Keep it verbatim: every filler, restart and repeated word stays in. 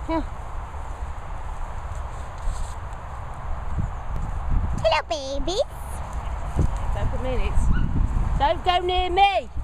Yeah. Hello, babies. Don't put me in it. Don't go near me.